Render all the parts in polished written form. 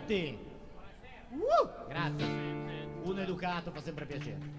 tutti. Grazie. Uno educato fa sempre piacere.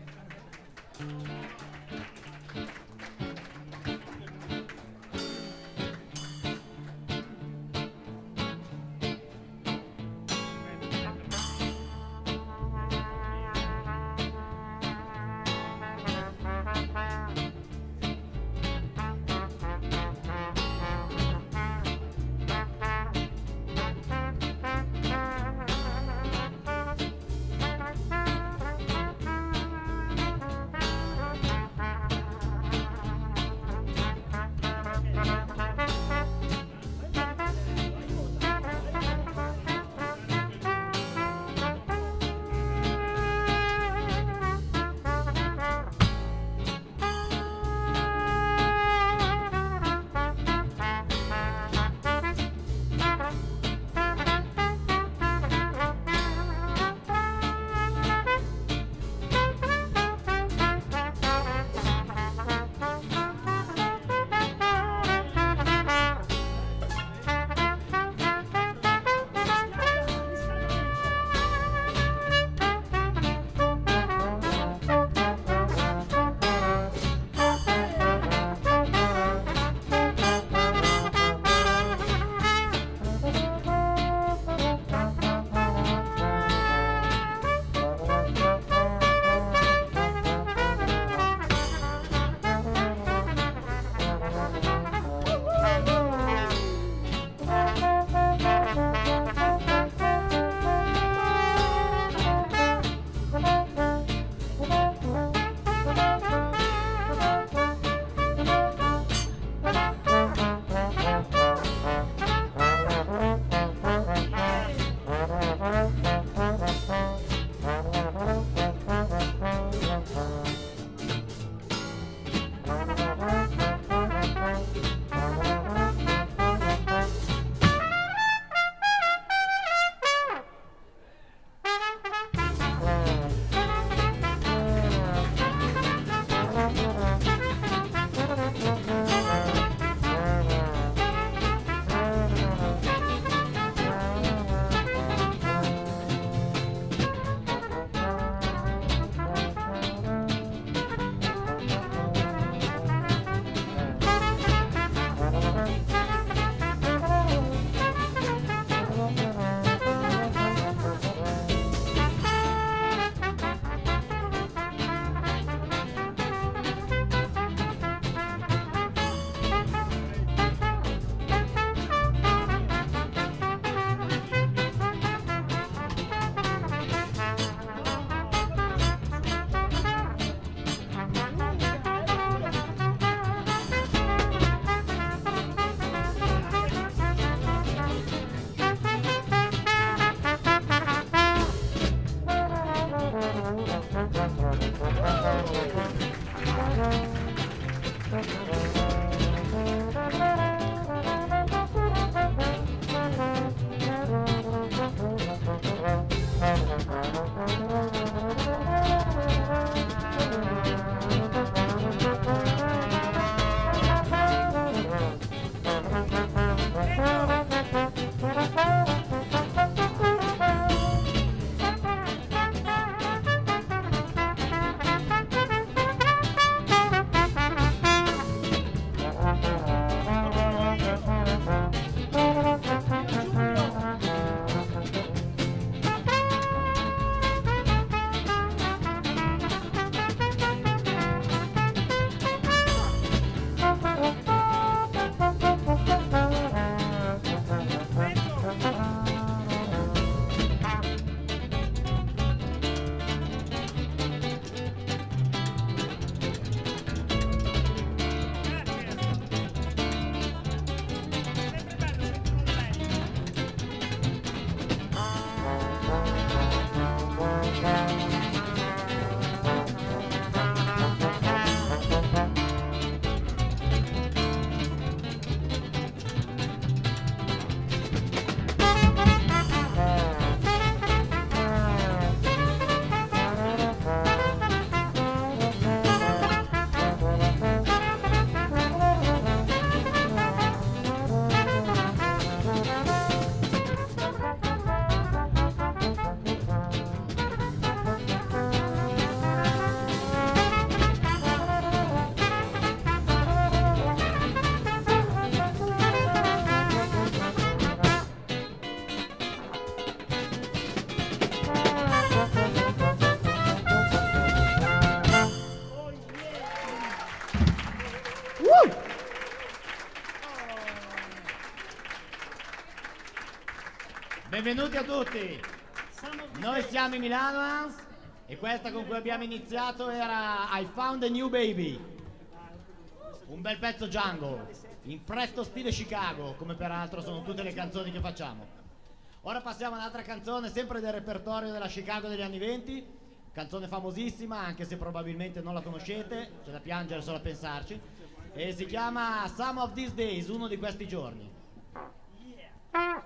Benvenuti a tutti. Noi siamo i Milanoans e questa con cui abbiamo iniziato era I Found a New Baby. Un bel pezzo jungle, in fretto stile Chicago, come peraltro sono tutte le canzoni che facciamo. Ora passiamo a un'altra canzone, sempre del repertorio della Chicago degli anni 20, canzone famosissima, anche se probabilmente non la conoscete, c'è da piangere solo a pensarci, e si chiama Some of These Days, uno di questi giorni. Yeah.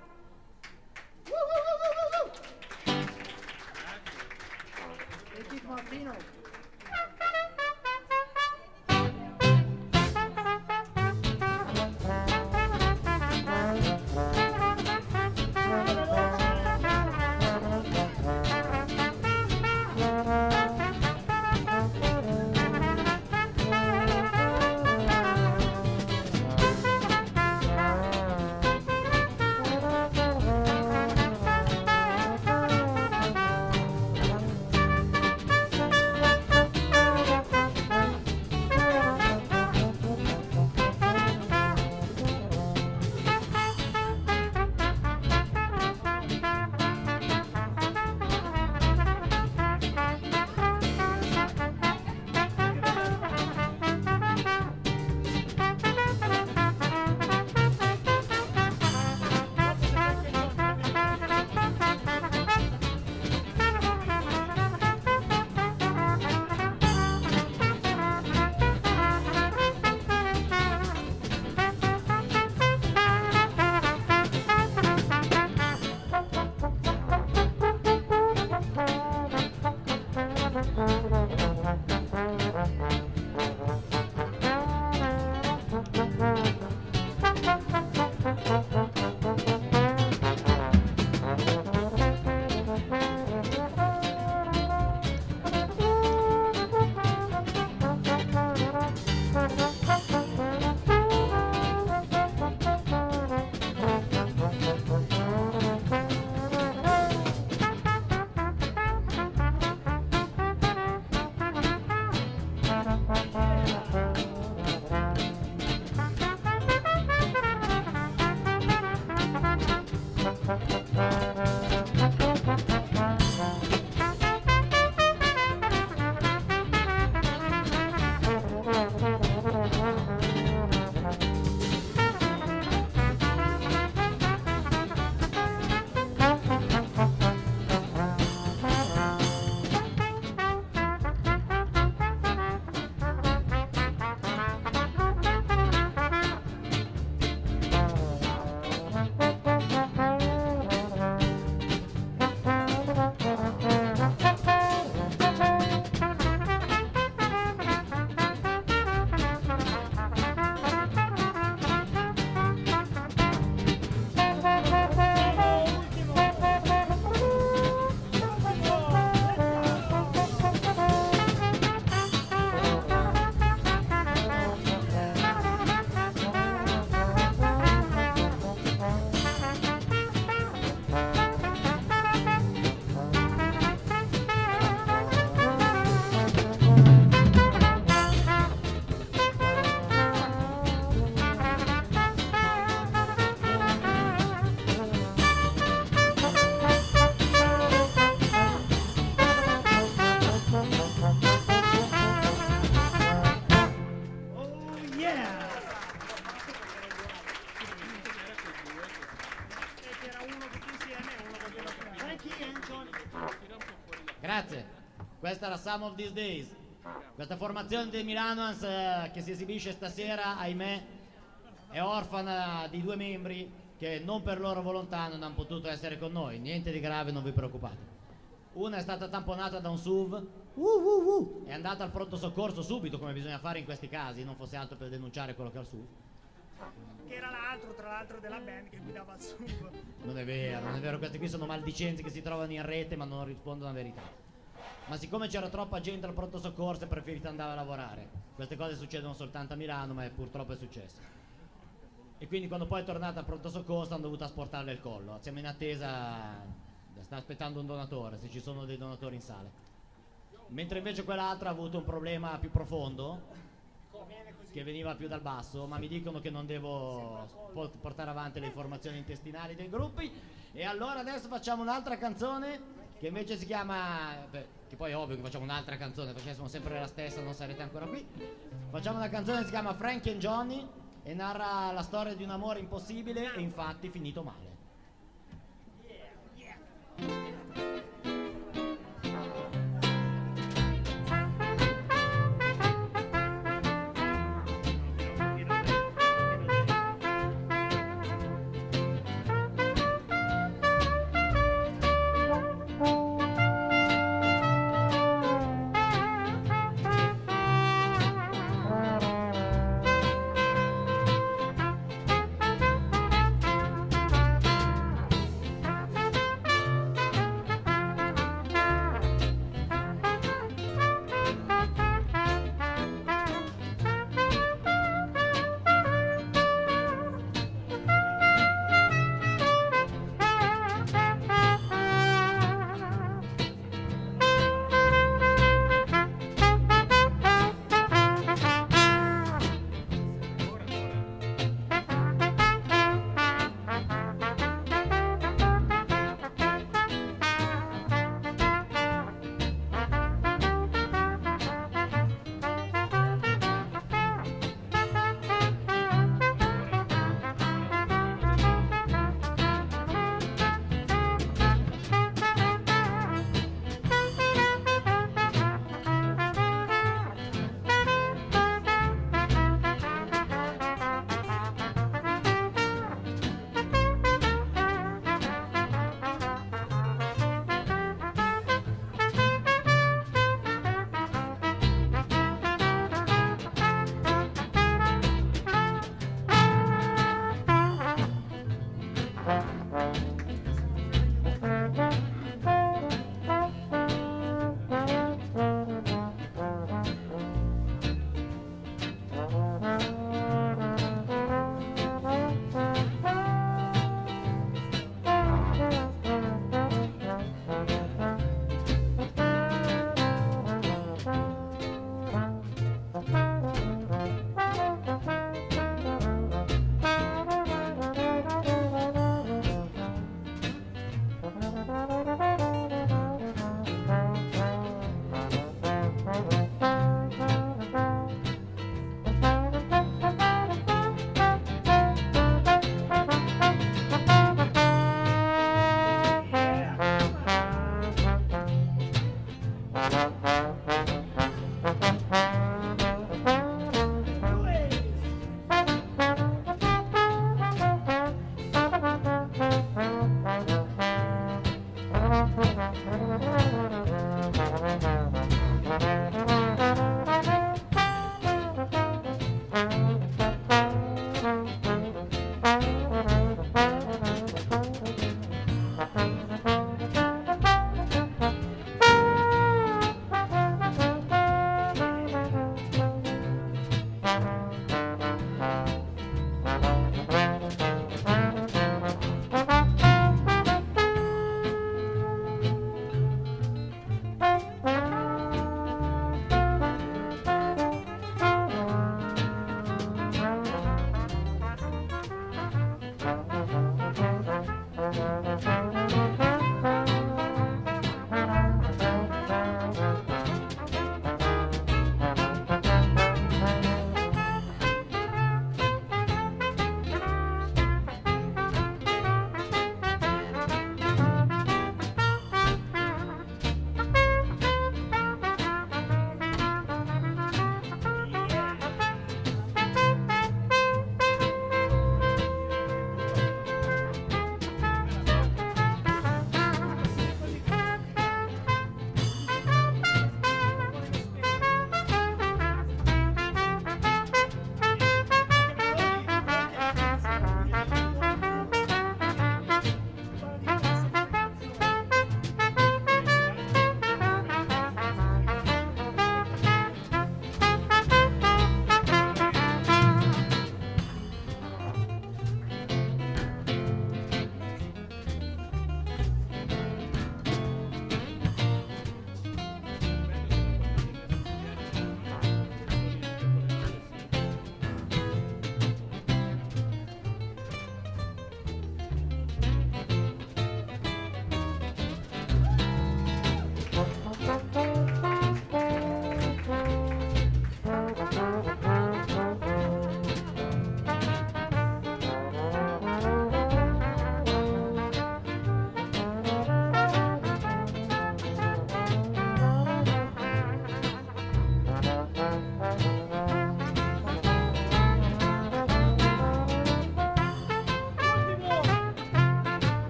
Martino. Grazie. Questa era Some of These Days. Questa formazione dei Milanoans che si esibisce stasera, ahimè, è orfana di 2 membri che non per loro volontà non hanno potuto essere con noi. Niente di grave, non vi preoccupate. Una è stata tamponata da un SUV, è andata al pronto soccorso subito, come bisogna fare in questi casi, non fosse altro per denunciare quello che è il SUV. Che era l'altro, tra l'altro, della band che guidava il SUV. Non è vero, questi qui sono maldicenzi che si trovano in rete ma non rispondono alla verità. Ma siccome c'era troppa gente al pronto soccorso è preferito andare a lavorare. Queste cose succedono soltanto a Milano, ma purtroppo è successo. E quindi quando poi è tornata al pronto soccorso hanno dovuto asportarle il collo. Siamo in attesa, sta aspettando un donatore, se ci sono dei donatori in sala. Mentre invece quell'altra ha avuto un problema più profondo che veniva più dal basso, ma mi dicono che non devo portare avanti le informazioni intestinali dei gruppi. E allora adesso facciamo un'altra canzone che invece si chiama, che poi è ovvio che facciamo un'altra canzone, facessimo sempre la stessa non sarete ancora qui. Facciamo una canzone che si chiama Frankie and Johnny e narra la storia di un amore impossibile e infatti finito male.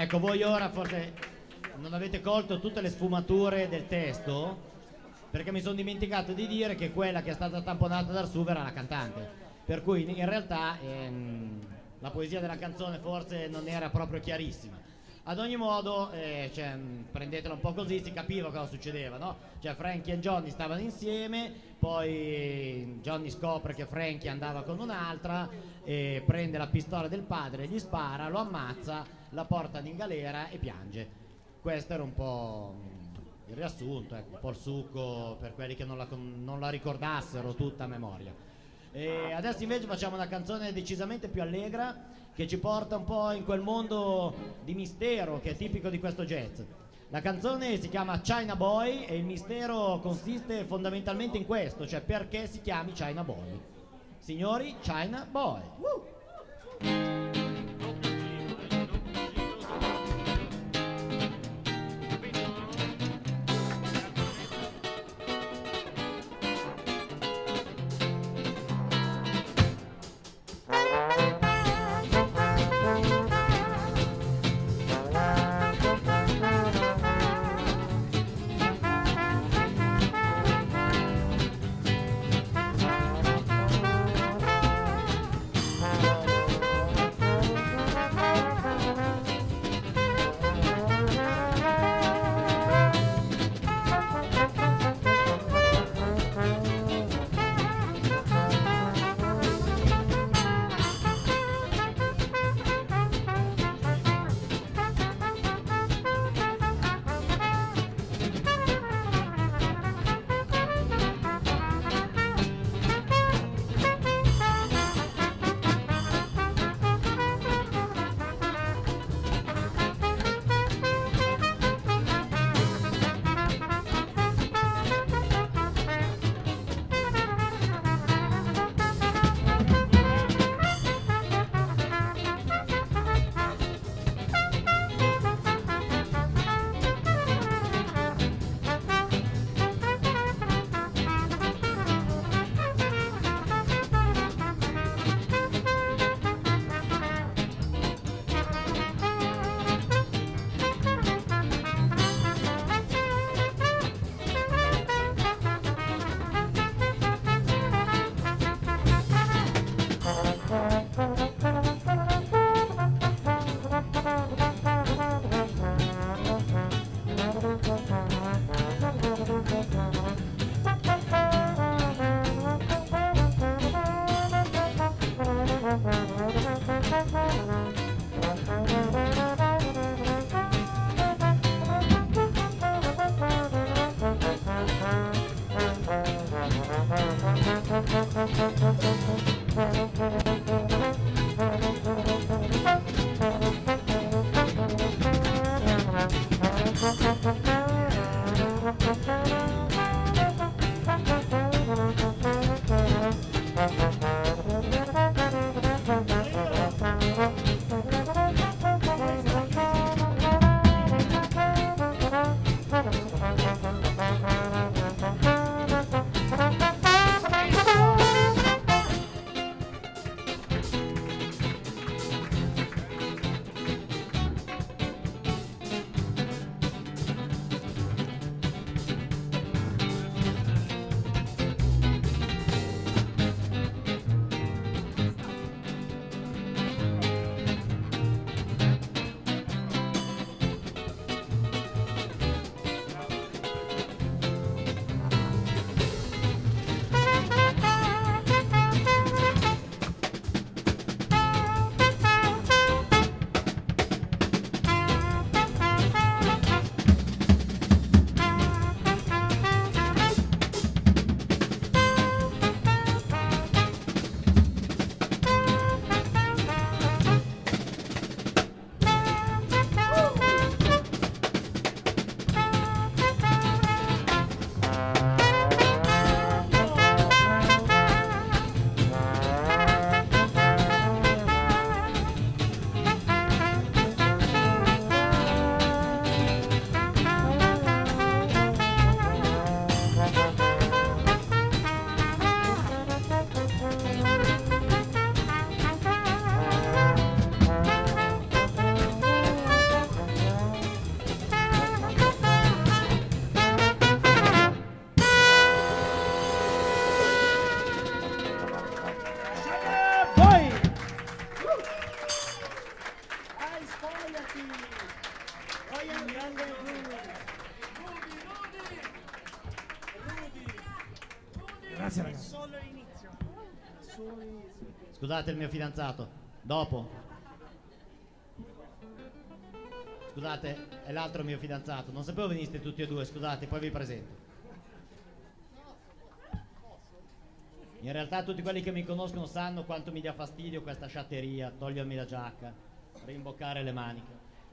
Ecco, voi ora forse non avete colto tutte le sfumature del testo, perché mi sono dimenticato di dire che quella che è stata tamponata dal SUV era la cantante, per cui in realtà la poesia della canzone forse non era proprio chiarissima. Ad ogni modo, prendetela un po' così, si capiva cosa succedeva, no? Cioè Frankie e Johnny stavano insieme, poi Johnny scopre che Frankie andava con un'altra, e prende la pistola del padre, gli spara, lo ammazza, la portano in galera e piange. Questo era un po' il riassunto, ecco, un po' il succo per quelli che non la ricordassero tutta a memoria. E adesso invece facciamo una canzone decisamente più allegra, che ci porta un po' in quel mondo di mistero che è tipico di questo jazz. La canzone si chiama China Boy e il mistero consiste fondamentalmente in questo, cioè perché si chiami China Boy. Signori, China Boy. Grazie ragazzi. Solo l'inizio. Scusate il mio fidanzato. Dopo. Scusate, è l'altro mio fidanzato. Non sapevo veniste tutti e due, scusate, poi vi presento. In realtà tutti quelli che mi conoscono sanno quanto mi dia fastidio questa sciatteria, togliermi la giacca, rimboccare le maniche.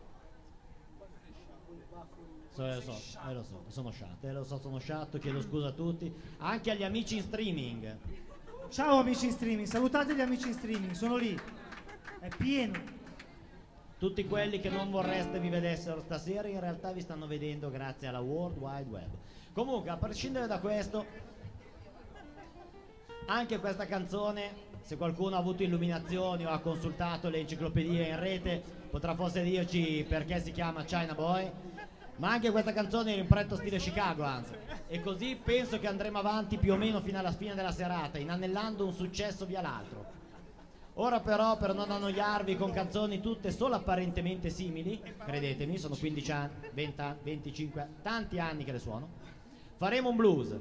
Lo so, sono sciatto, chiedo scusa a tutti, anche agli amici in streaming. Ciao amici in streaming, salutate gli amici in streaming, sono lì, è pieno. Tutti quelli che non vorreste vi vedessero stasera in realtà vi stanno vedendo grazie alla World Wide Web. Comunque, a prescindere da questo, anche questa canzone, se qualcuno ha avuto illuminazioni o ha consultato le enciclopedie in rete, potrà forse dirci perché si chiama China Boy. Ma anche questa canzone è in pretto stile Chicago, anzi. E così penso che andremo avanti più o meno fino alla fine della serata, inanellando un successo via l'altro. Ora però, per non annoiarvi con canzoni tutte solo apparentemente simili, credetemi, sono 15 anni, 20 anni, 25, tanti anni che le suono, faremo un blues.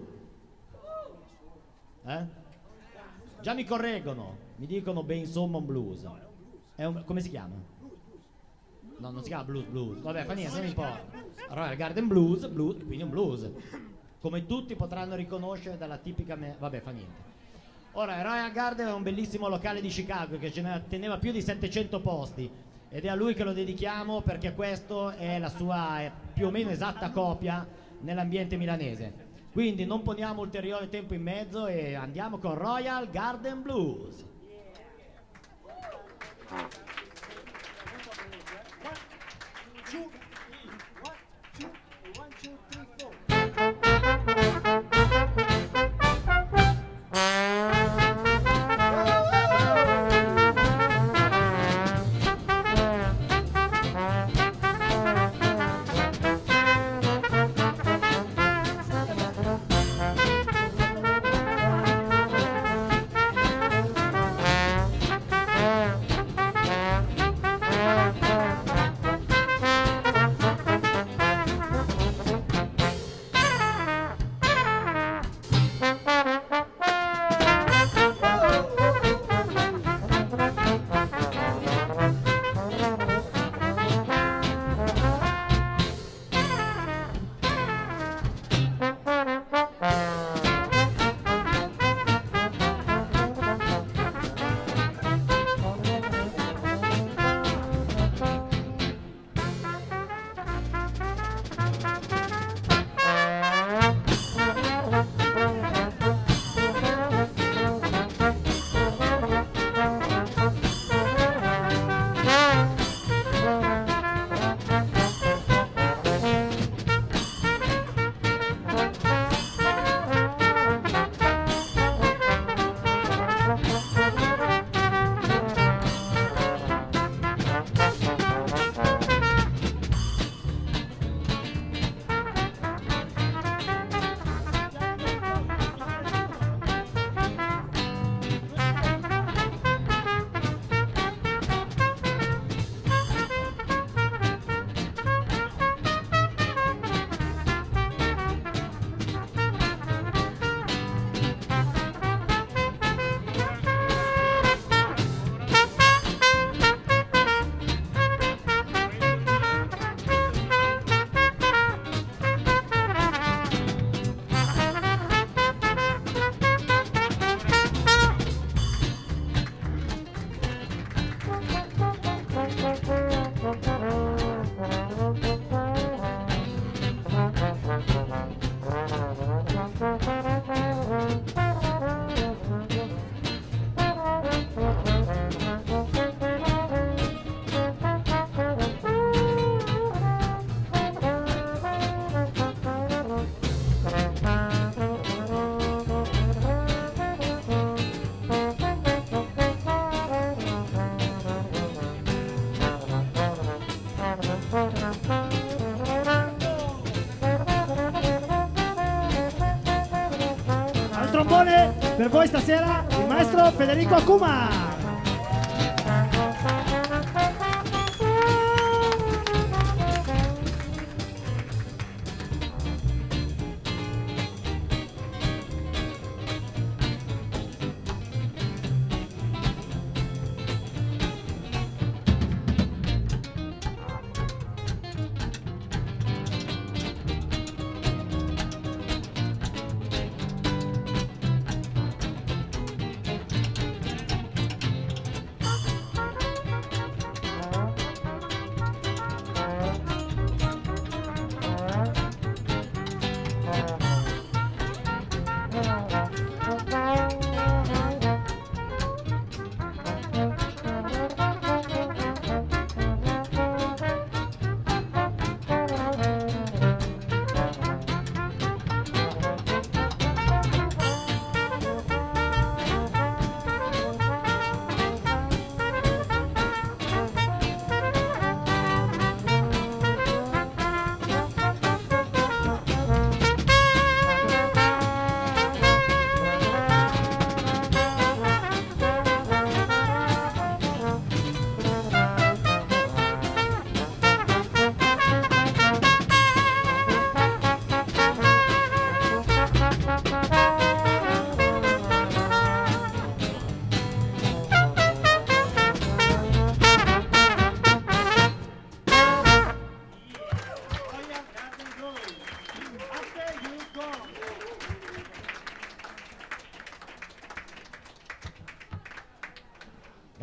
Già mi correggono, mi dicono beh insomma un blues. Come si chiama? No, non si chiama blues. Vabbè, fa niente, non mi importa. Royal Garden Blues, quindi un blues. Come tutti potranno riconoscere dalla tipica vabbè, fa niente. Ora, il Royal Garden è un bellissimo locale di Chicago che teneva più di 700 posti ed è a lui che lo dedichiamo perché questo è la sua più o meno esatta copia nell'ambiente milanese. Quindi non poniamo ulteriore tempo in mezzo e andiamo con Royal Garden Blues. Al trombone per voi stasera il maestro Federico Kumar.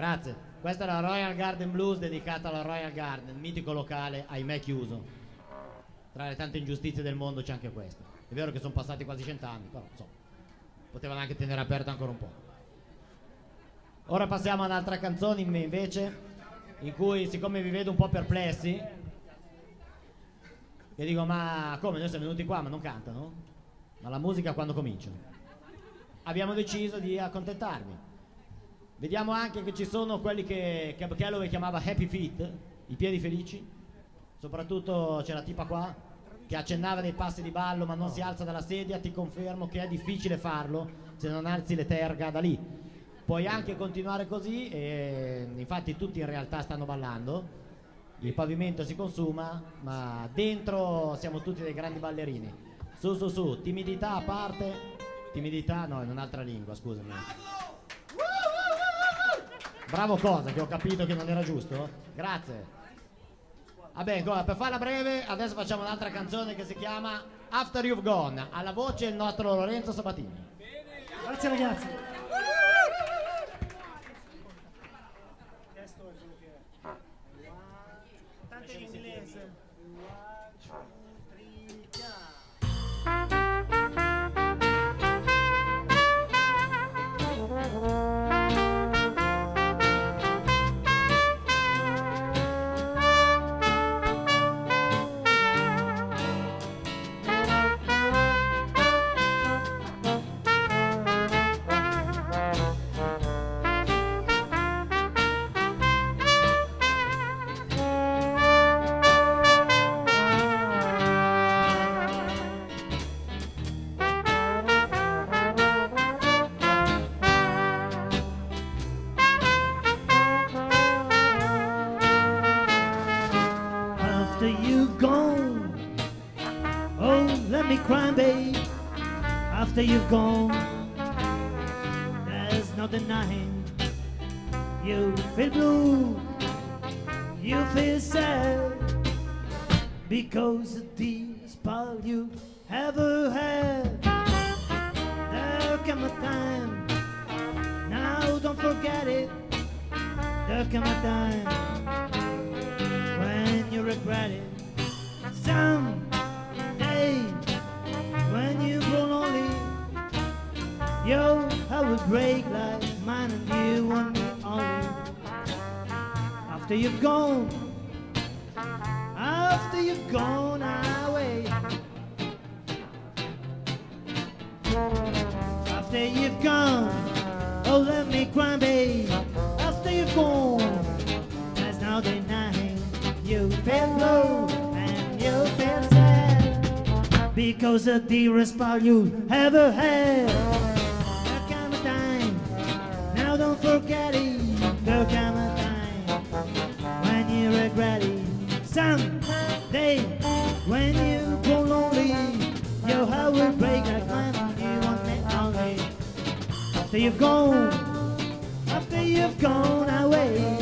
Grazie. Questa è la Royal Garden Blues dedicata alla Royal Garden, mitico locale, ahimè chiuso. Tra le tante ingiustizie del mondo c'è anche questo. È vero che sono passati quasi 100 anni, però insomma, potevano anche tenere aperto ancora un po'. Ora passiamo a un'altra canzone invece, in cui, siccome vi vedo un po' perplessi, e dico, ma come, noi siamo venuti qua ma non cantano? Ma la musica quando comincia? Abbiamo deciso di accontentarvi. Vediamo anche che ci sono quelli che Calloway chiamava happy feet, i piedi felici. Soprattutto c'è la tipa qua che accennava dei passi di ballo ma non si alza dalla sedia. Ti confermo che è difficile farlo se non alzi le terga da lì. Puoi anche continuare così e infatti tutti in realtà stanno ballando. Il pavimento si consuma ma dentro siamo tutti dei grandi ballerini. Su su su, timidità a parte. Timidità no, in un'altra lingua, scusami. Bravo cosa, che ho capito che non era giusto? Grazie. Vabbè, per farla breve, adesso facciamo un'altra canzone che si chiama After You've Gone. Alla voce il nostro Lorenzo Sabatini. Grazie ragazzi. Tanto in inglese. After you've gone, there's no denying. You feel blue, you feel sad, because of the spell you ever had. There come a time, now don't forget it. There come a time when you regret it. Someday when you grow lonely, your heart will break like mine, and you want me only. After you've gone away, after you've gone, oh let me cry, babe. After you've gone, there's no denying. You feel low and you feel sad, because of the respite you ever had. There come a time, now don't forget it. There come a time when you regret it. Someday when you go lonely, your heart will break like mine, and you want me only. After you've gone away.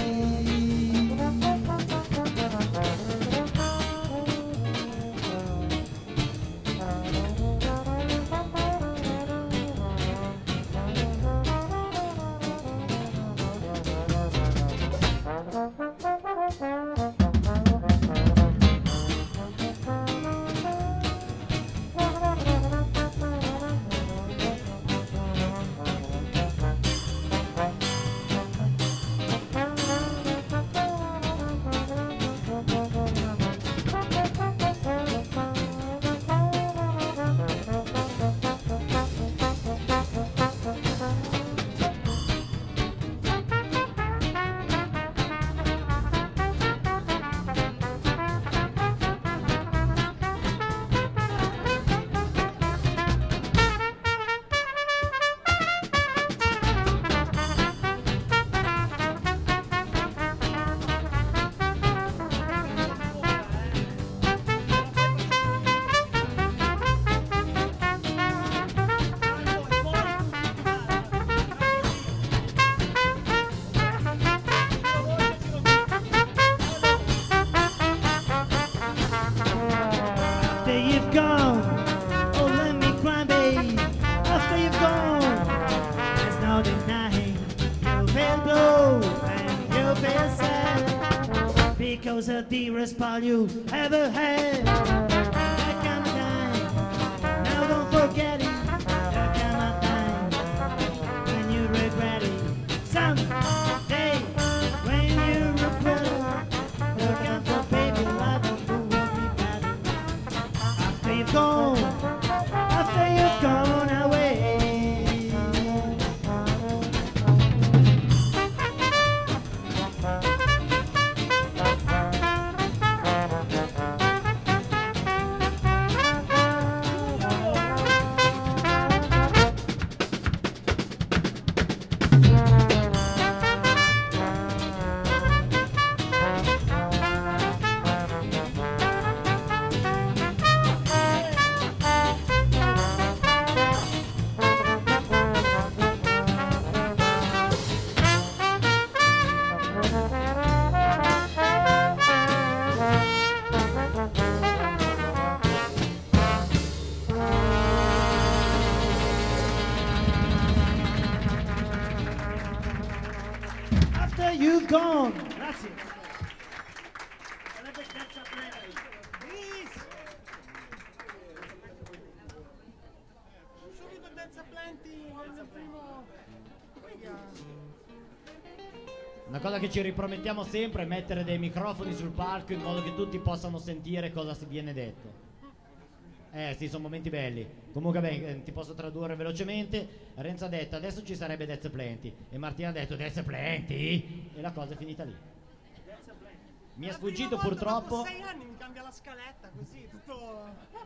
was the dearest pal you ever had. There come a time, now don't forget it. There come a time when you regret it. Someday when you regret it, there comes a baby life who won't be bad. After you've gone away. After you've gone. Grazie. Subito Dance Plenty nel primo. Una cosa che ci ripromettiamo sempre è mettere dei microfoni sul palco in modo che tutti possano sentire cosa si viene detto. Sì, sono momenti belli. Comunque, beh, ti posso tradurre velocemente. Renzo ha detto adesso ci sarebbe Dance Plenty e Martina ha detto Dance Plenty e la cosa è finita lì. Mi è sfuggito purtroppo. Dopo 6 anni mi cambia la scaletta così tutto.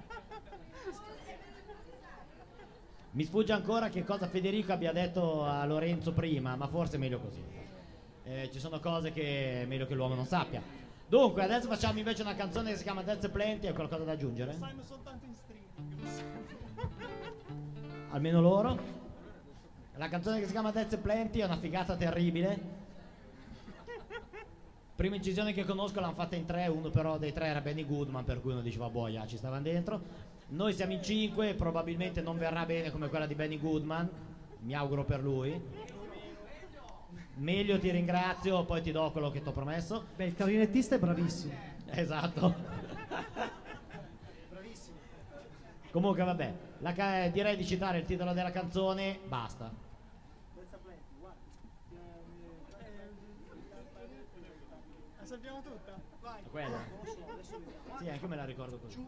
Mi sfugge ancora che cosa Federico abbia detto a Lorenzo prima, ma forse è meglio così. Ci sono cose che è meglio che l'uomo non sappia. Dunque, adesso facciamo invece una canzone che si chiama Dance Plenty. Hai qualcosa da aggiungere? Sanno soltanto in streaming. Almeno loro. La canzone che si chiama Dance Plenty è una figata terribile. Prima incisione che conosco l'hanno fatta in 3, uno però dei 3 era Benny Goodman, per cui uno diceva boia, ci stavano dentro. Noi siamo in 5, probabilmente non verrà bene come quella di Benny Goodman, mi auguro per lui. Meglio, ti ringrazio, poi ti do quello che ti ho promesso. Beh, il clarinettista è bravissimo. Esatto. Bravissimo. Comunque vabbè, direi di citare il titolo della canzone, basta. La sappiamo tutta? Vai. Quella? Sì, anche me la ricordo così.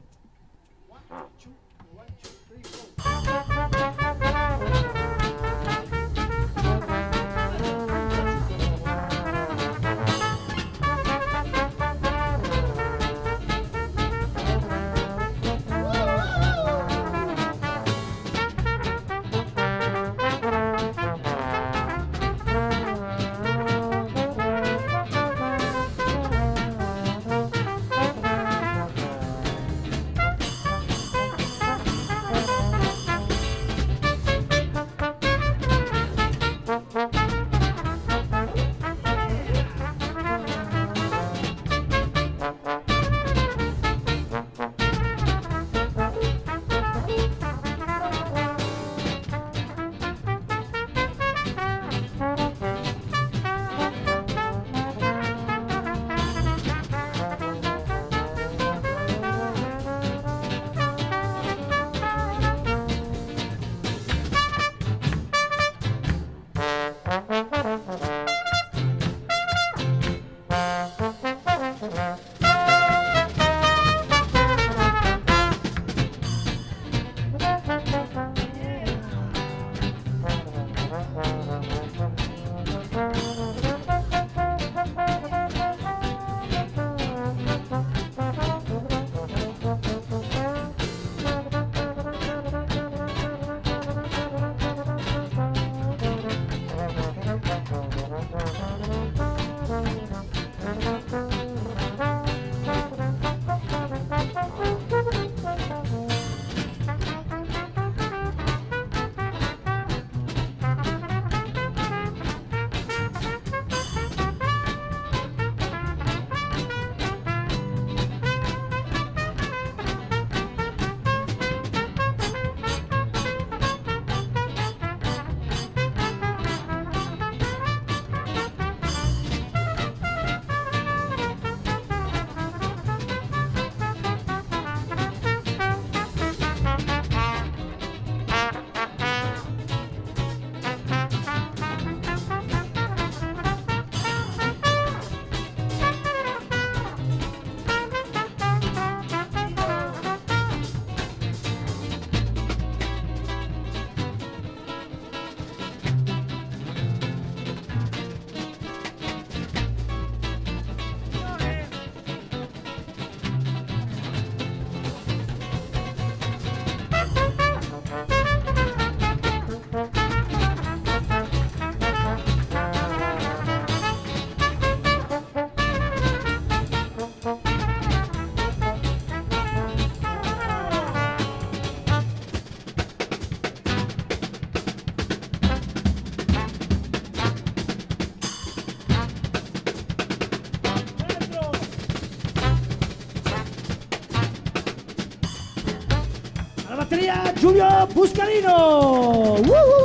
batteria Giulio Buscarino.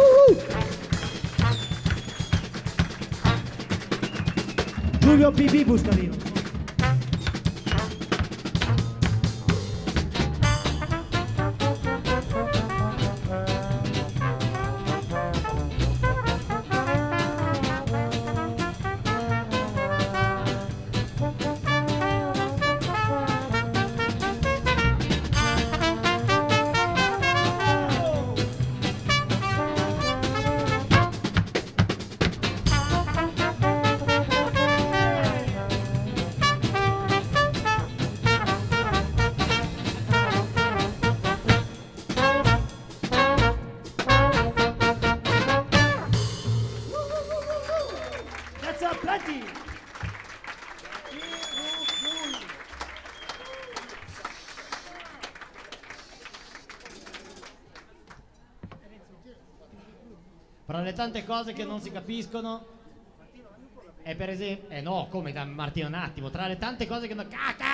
Giulio BB Buscarino. Fra le tante cose che non si capiscono è per esempio... no, come da Martino un attimo. Tra le tante cose che non...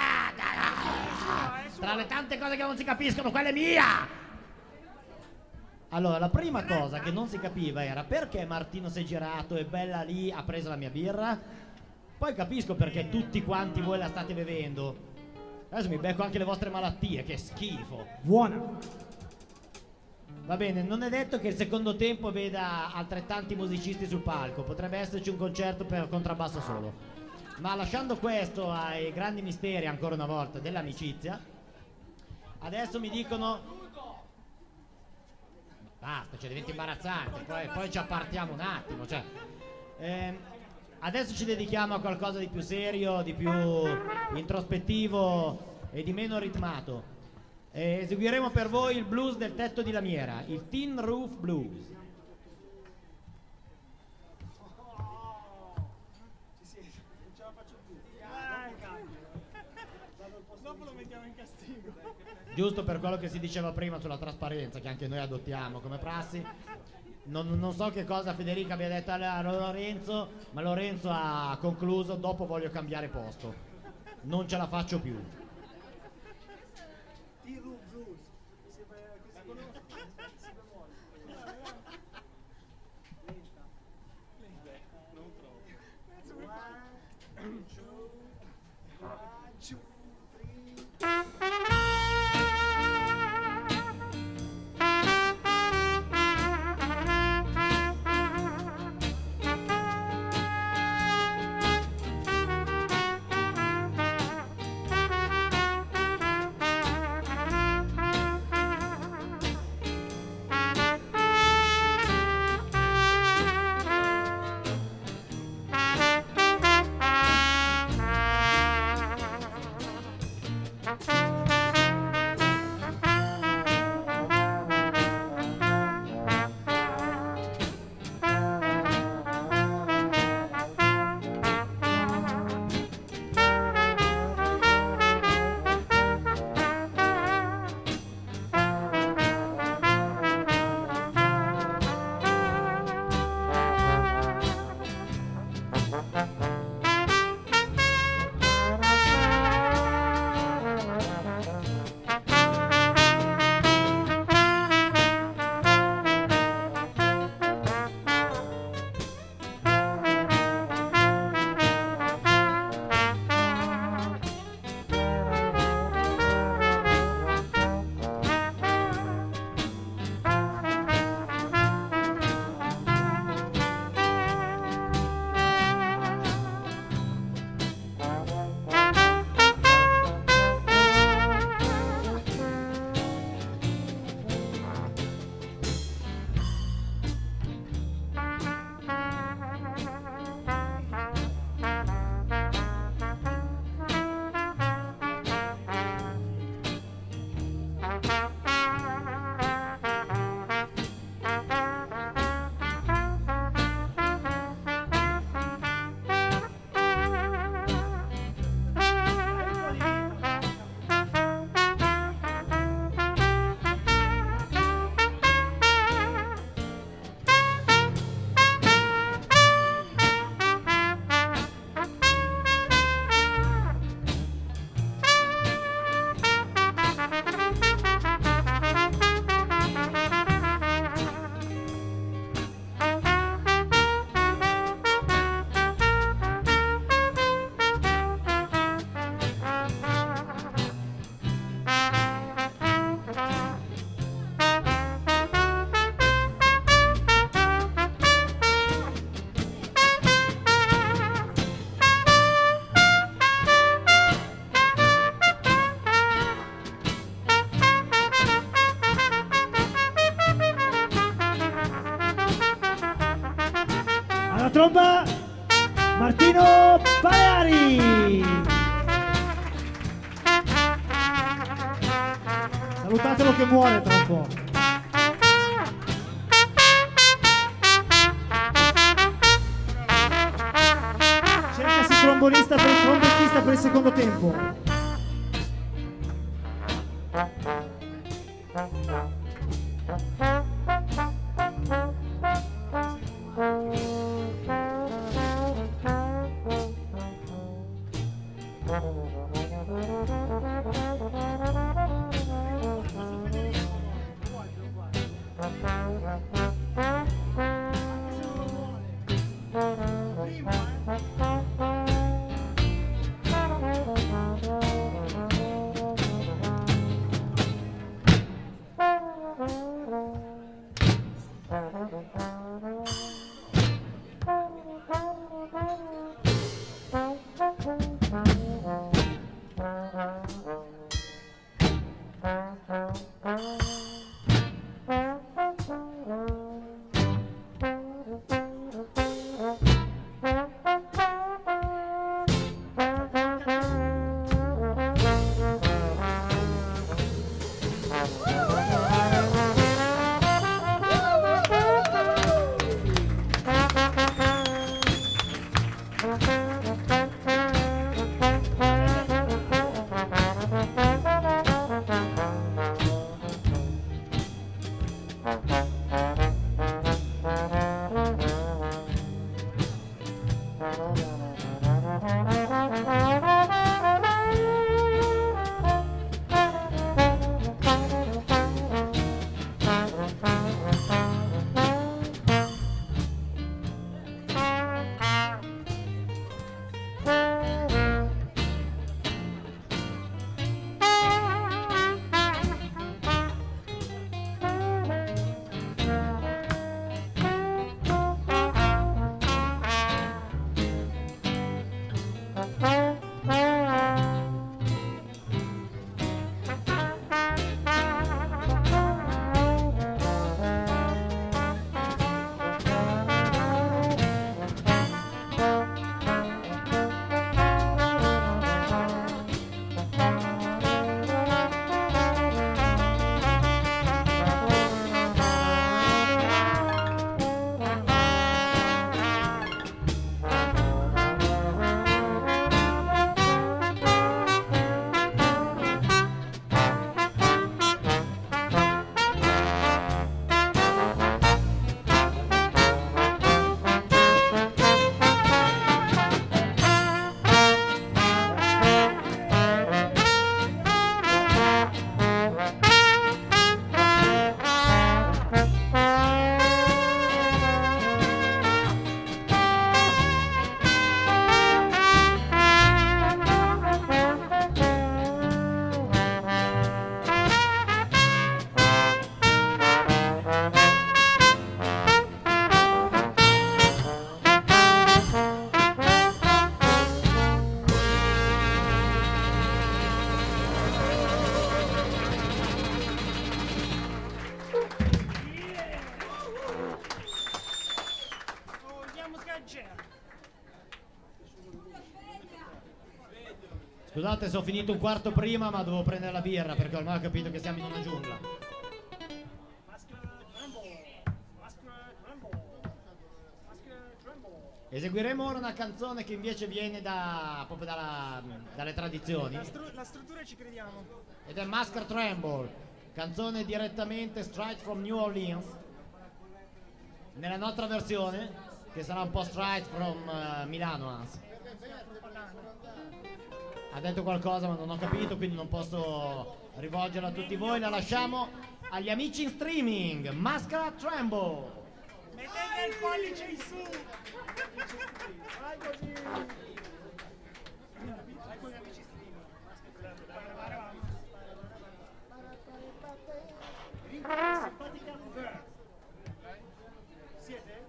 Tra le tante cose che non si capiscono, quella è mia! Allora, la prima cosa che non si capiva era perché Martino si è girato e Bella lì ha preso la mia birra. Poi capisco perché tutti quanti voi la state bevendo. Adesso mi becco anche le vostre malattie, che schifo. Buona. Va bene, non è detto che il secondo tempo veda altrettanti musicisti sul palco, potrebbe esserci un concerto per contrabbasso solo. Ma lasciando questo ai grandi misteri, ancora una volta, dell'amicizia, adesso mi dicono... Basta, cioè diventa imbarazzante, poi ci appartiamo un attimo, cioè... adesso ci dedichiamo a qualcosa di più serio, di più introspettivo e di meno ritmato. Eseguiremo per voi il blues del tetto di lamiera, il Tin Roof Blues. Dopo lo mettiamo in castigo. Giusto per quello che si diceva prima sulla trasparenza, che anche noi adottiamo come prassi. Non so che cosa Federica abbia detto a Lorenzo, ma Lorenzo ha concluso: dopo voglio cambiare posto, non ce la faccio più. tromba Martino Paleari. Salutatelo che muore tra un po'. Cercasi trombettista per il secondo tempo. Scusate se ho finito un quarto prima, ma dovevo prendere la birra perché ormai ho capito che siamo in una giungla. Eseguiremo ora una canzone che invece viene proprio dalle tradizioni. La struttura ci crediamo. Ed è Masker Tremble, canzone direttamente straight from New Orleans. Nella nostra versione, che sarà un po' straight from Milano, anzi. Ha detto qualcosa ma non ho capito, quindi non posso rivolgerla a tutti voi. La lasciamo agli amici in streaming. Masker Tremble. Mettete il pollice in su. Vai così. Vai con gli amici streaming. Vai avanti. Simpatica Bird. Siete?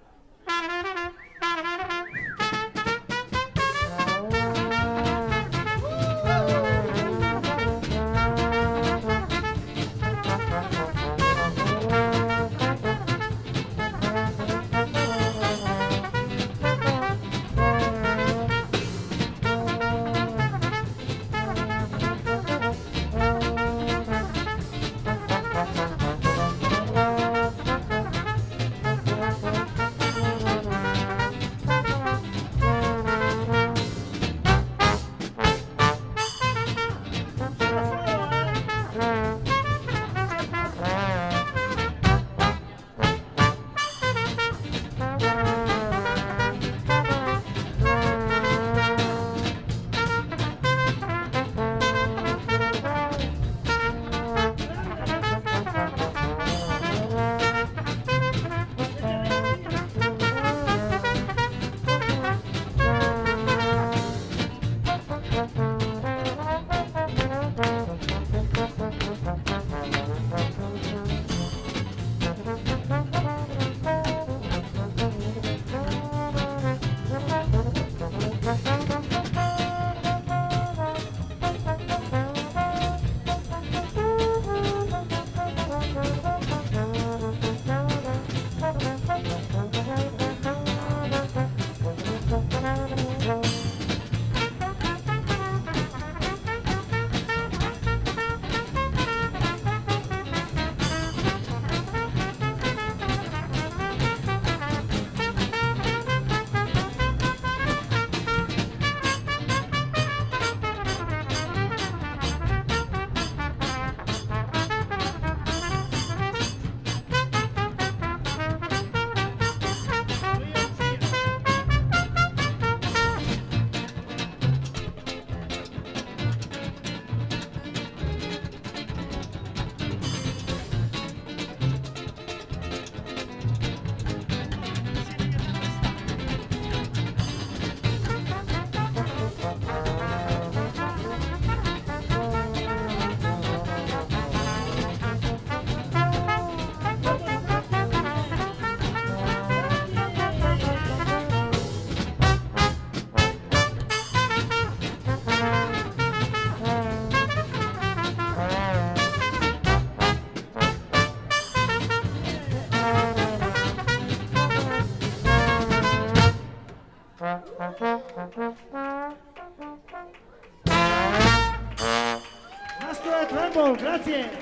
Tremble, grazie.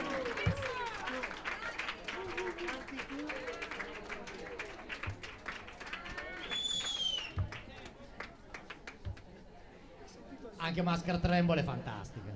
Anche Maschera Tremble è fantastica.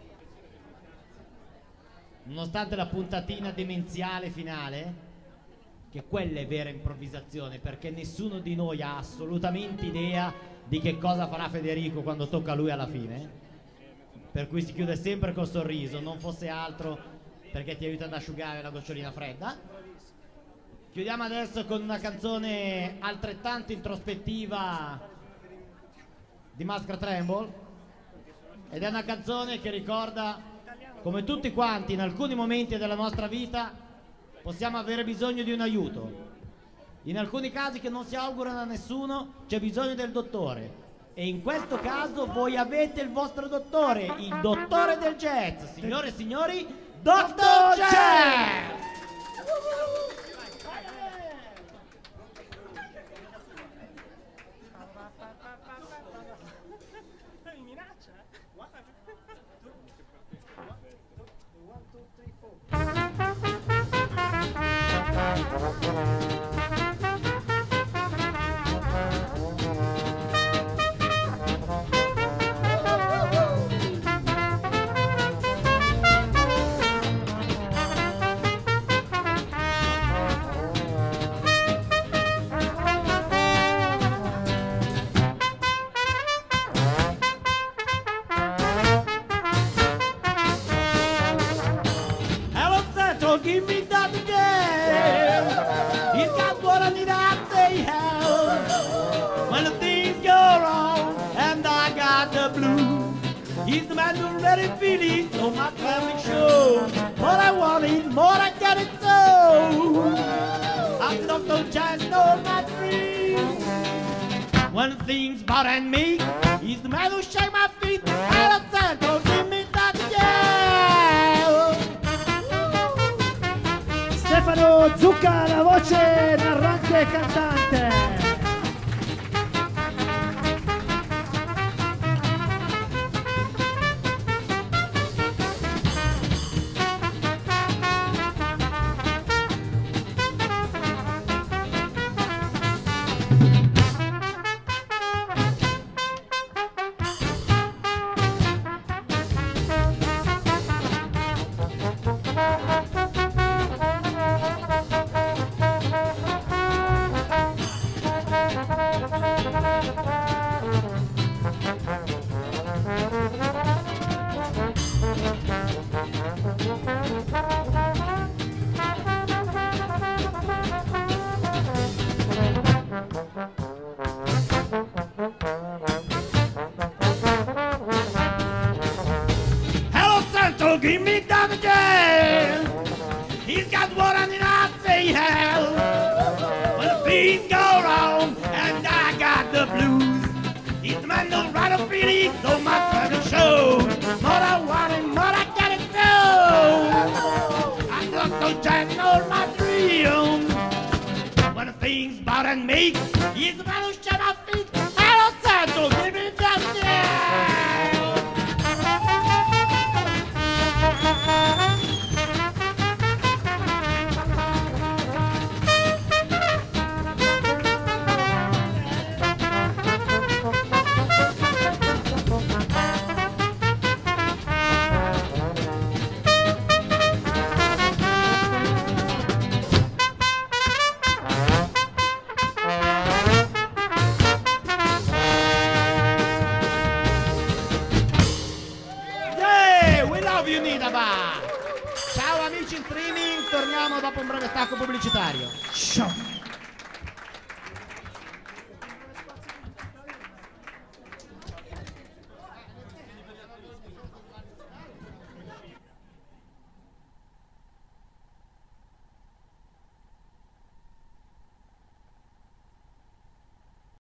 Nonostante la puntatina demenziale finale, che quella è vera improvvisazione, perché nessuno di noi ha assolutamente idea di che cosa farà Federico quando tocca a lui alla fine, per cui si chiude sempre col sorriso, non fosse altro perché ti aiuta ad asciugare la gocciolina fredda. Chiudiamo adesso con una canzone altrettanto introspettiva di Maschera Tremble, ed è una canzone che ricorda come tutti quanti in alcuni momenti della nostra vita possiamo avere bisogno di un aiuto. In alcuni casi che non si augurano a nessuno c'è bisogno del dottore, e in questo caso voi avete il vostro dottore, il dottore del jazz. Signore e signori, Dr. Jazz! Mi minaccia? Guarda. Give me that again. He's got what I need, I say help. When the things go wrong and I got the blues, he's the man who's ready feeling on my traveling show. More I want it, more I get it so. I'm Dr. Jazz, know my dreams. When things bother me, he's the man who shake my feet. Hello Santo, give me that again. Stefano Zucca, la voce narrante e cantante. Give me that again. He's got what I need, I say hell. When the things go wrong and I got the blues, he's the man who's right up feeling so much for the show. More I want and more I got it so. I'm Dr. Jazz, know my dreams. When the things bother me, he's the man who shut my feet. Hello, Santo, give me that again. Ciao amici in streaming, torniamo dopo un breve stacco pubblicitario. Ciao.